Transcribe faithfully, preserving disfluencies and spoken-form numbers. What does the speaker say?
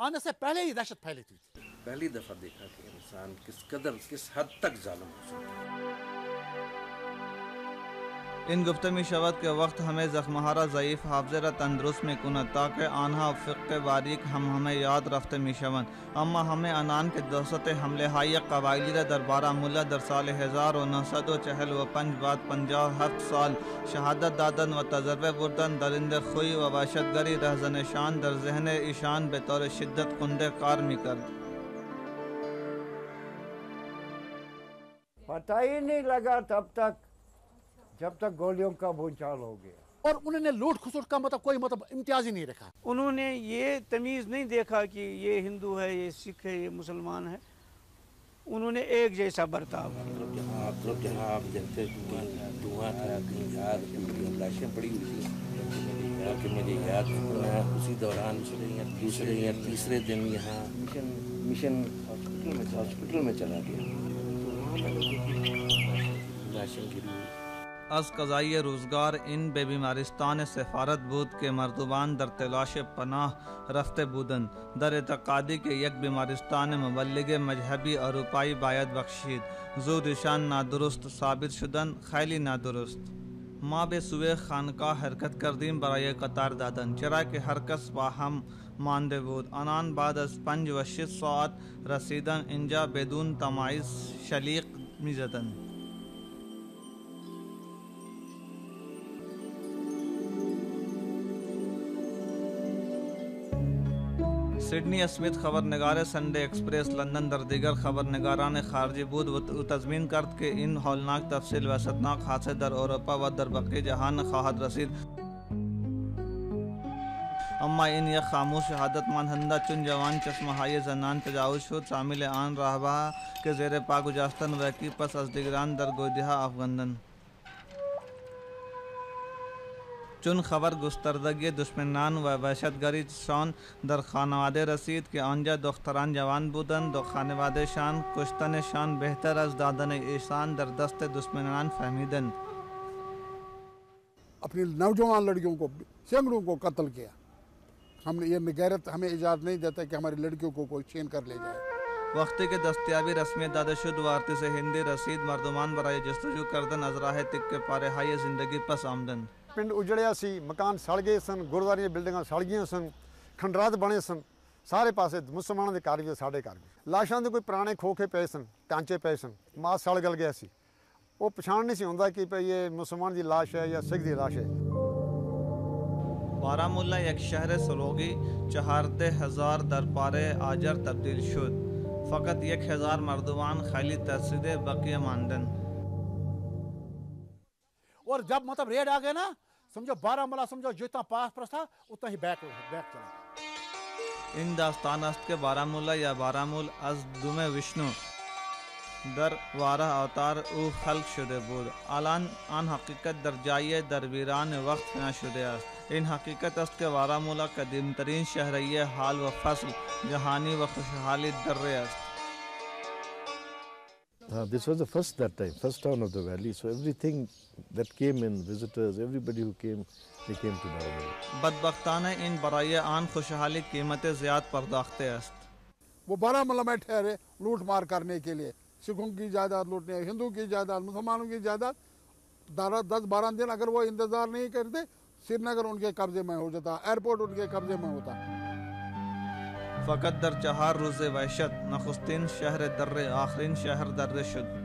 آنے سے پہلے ہی دہشت پھیلی تھی. پہلی دفعہ دیکھا کہ انسان کس قدر کس حد تک ظالم ہو سکتا ہے. ان گفتمی شود کے وقت ہمیں زخمہارا ضعیف حافظ را تندرست میں کند تاکہ آنہا فقہ باریک ہم ہمیں یاد رفتے می شوند. اما ہمیں انان کے دوست حملے ہائی قبائلی را در بارہ ملا در سال ہزار و نہصد و چہل و پنج بعد پنجاہ ہفت سال شہادت دادن و تجربے بردن درند خوی و وحشت گری رہزن شان در ذہن ایشان بطور شدت کندے کار می کرد. پتہ ہی نہیں لگا تب تک جب تک گولیوں کا بھونچال ہو گیا. اور انہوں نے لوٹ کھسوٹ کا مطلب کوئی مطلب امتیاز ہی نہیں رکھا. انہوں نے یہ تمیز نہیں دیکھا کہ یہ ہندو ہے، یہ سکھ ہے، یہ مسلمان ہے. انہوں نے ایک جیسا برتاؤ. جہاں آپ لوگ جہاں آپ دیکھتے دھواں تھا کہیں یاد لاشیں پڑی ہوئی تھی کہ مجھے یاد میں اسی دوران دوسرے یا تیسرے دن یہاں مشن مشن ہاسپٹل میں ہاسپٹل میں چلا گیا لاشیں گری ہوئی. از قضائی روزگار ان بے بیمارستان سفارت بود کے مردمان در تلاش پناہ رفتے بودن در اعتقادی کے یک بیمارستان مبلغ مذہبی اروپائی باید بخشید زود نشان نادرست ثابت شدن خیلی نادرست. ما بے سوئے خانقاہ حرکت کردیم برای قطار دادن چرا کہ ہر کس باہم ماندے بود. آنان بعد از پنج و شش ساعت رسیدن انجا بدون تمایز شلیق می زدن. سڈنی اسمتھ خبرنگار سنڈے ایکسپریس لندن در دیگر خبرنگاران خارجی بود و تضمین کرد کہ ان ہولناک تفصیل وحشتناک حادثے در اروپا و در بقیہ جہان خواہد رسید. اما ان یک خاموش شہادت مانندہ چن جوان چشمہ ہائی زنان تجاوز شد شامل آن راہبہ کے زیر پا گجاستن و کی پس از دیگران در گودیہا افغندن. چون خبر گستردگی دشمنان و وحشت گری شان در خانواده رسید که آنجا دختران جوان بودند و خانواده شان کشتن شان بهتر از دادن ایشان در دست دشمنان فهمیدند. اپنی نوجوان لڑکیوں کو سینکڑوں کو قتل کیا. ہم نے یہ غیرت ہمیں اجازت نہیں دیتا کہ ہماری لڑکیوں کو کوئی چھین کر لے جائے. وقتی کے دستیابی رسمی داده شد و ارتش ہندی رسید مردمان برای جستجو کردن از راه تک پاره های زندگی پس آمدند. پنڈ اجڑیا سی، مکان سڑ گئے سن، گردوارے بلڈنگاں سڑ گئی سن، کھنڈرات بنے سن، سارے پاسے مسلمانوں کے گھر بھی ساڈے گھر بھی. لاشاں دے کوئی پرانے کھوکھے پے سن، کانچے پے سن، ماس سڑ گل گیا سی. وہ پچھان نہیں سی ہوندا کہ یہ مسلمان دی لاش ہے یا سکھ دی لاش ہے. بارہمولہ یک شہر سروگی چہاردہ ہزار در پارے آجر تبدیل شد. فقط یک ہزار مردمان خیلی ترسیدے بقیہ ماندن. اور جب مطلب ریڈ آ گئے نا سمجھو بارہ ملا سمجھو جتنا پاس پرس تھا اتنا ہی بیک بیک چلا. ان داستان است کے بارہمولہ یا بارہمول از دوم وشنو در وارہ اوتار او خلق شده بود. الان آن حقیقت در جای در ویران وقت فنا شده است. این حقیقت است که بارہمولہ قدیمترین شہریہ حال و فصل جہانی و خوشحالی درے است. Uh, this was the first that time, first town of the valley. So everything that came in, visitors, everybody who came, they came to Baramulla. بدبختانہ ان برای آن خوشحالی قیمت زیاد پرداختے است. وہ بارہمولہ میں ٹھہرے لوٹ مار کرنے کے لیے. سکھوں کی جائیداد لوٹنے، ہندو کی جائیداد، مسلمانوں کی جائیداد. دس بارہ دن اگر وہ انتظار نہیں کرتے سری نگر ان کے قبضے میں ہو جاتا، ایئرپورٹ ان کے قبضے میں ہوتا. فقط در چہار روز وحشت نخستین شہر در آخرین شہر در شد.